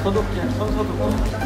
소독제, 손소독제.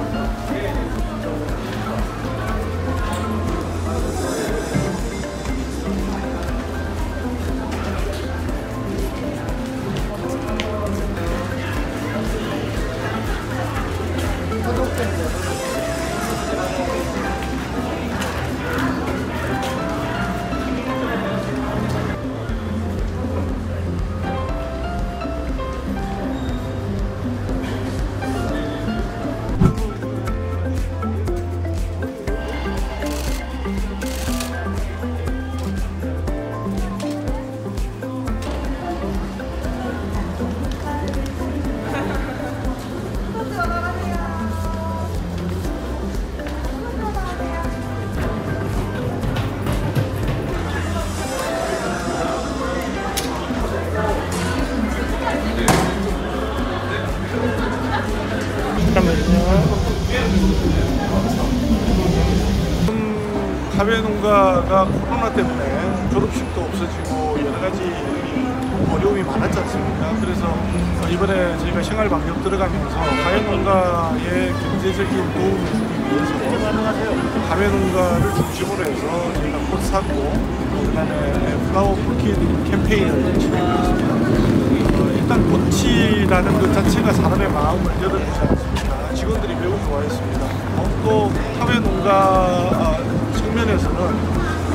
가외농가가 코로나 때문에 졸업식도 없어지고 여러 가지 어려움이 많았지 않습니까? 그래서 이번에 저희가 생활방역 들어가면서 가외농가의 경제적인 도움을 주기 위해서 가외농가를 중심으로 해서 저희가 꽃 사고 그다음에 플라워 풀킷 캠페인을 진행하고 있습니다. 일단 꽃이라는 것 자체가 사람의 마음을 열어주지 않습니까? 직원들이 매우 좋아했습니다. 또 가외농가 측면에서는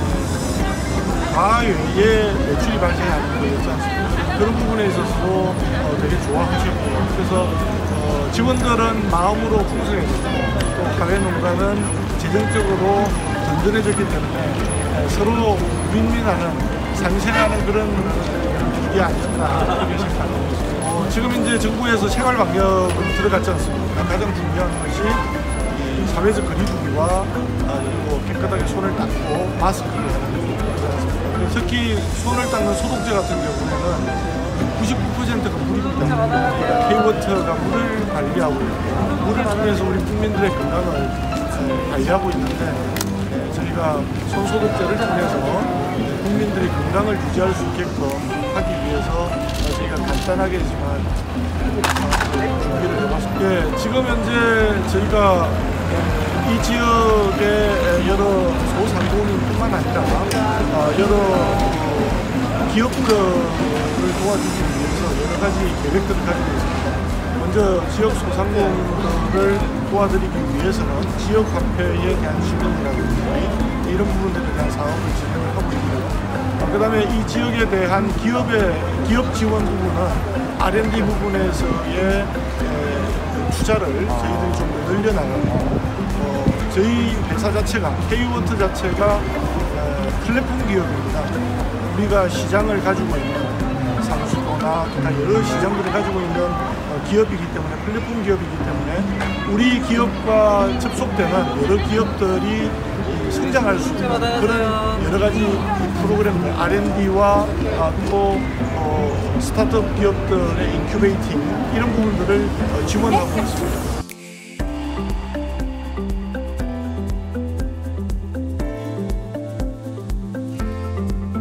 과외에 매출이 발생하는 거였지 않습니까? 그런 부분에 있어서도 되게 좋아하셨고요. 그래서 직원들은 마음으로 풍성했고 또 가외농가는 재정적으로 든든해졌기 때문에 서로 윈윈하는 상생하는 그런 일이 아니었나 이렇게 생각하고 있습니다. 지금 이제 정부에서 생활방역으로 들어갔지 않습니까? 가장 중요한 것이 이 사회적 거리두기와 그리고 깨끗하게 손을 닦고 마스크를 하는 거지 않습니까? 특히 손을 닦는 소독제 같은 경우에는 99%가 물입니다. K-워터가 물을 관리하고 있고 물을 통해서 우리 국민들의 건강을 관리하고 있는데 저희가 손소독제를 통해서 국민들이 건강을 유지할 수 있게끔 하기 위해서 저희가 간단하게지만 준비를 해봤습니다. 지금 현재 저희가 이 지역의 여러 소상공인뿐만 아니라 여러 기업들을 도와주기 위해서 여러 가지 계획들을 가지고 있습니다. 먼저 지역 소상공인들을 도와드리기 위해서는 지역 화폐에 대한 지원이라든지 이런 부분들에 대한 사업을 진행을 하고 있고요. 그 다음에 이 지역에 대한 기업 지원 부분은 R&D 부분에서의 투자를 저희들이 좀 더 늘려나가고 저희 회사 자체가 K-워터 자체가 플랫폼 기업입니다. 우리가 시장을 가지고 있는 상수도나 기타 여러 시장들을 가지고 있는 기업이기 때문에 플랫폼 기업이기 때문에 우리 기업과 접속되는 여러 기업들이 성장할 수 있는 그런 여러 가지 프로그램들 R&D와 또 스타트업 기업들의 인큐베이팅 이런 부분들을 지원하고 있습니다.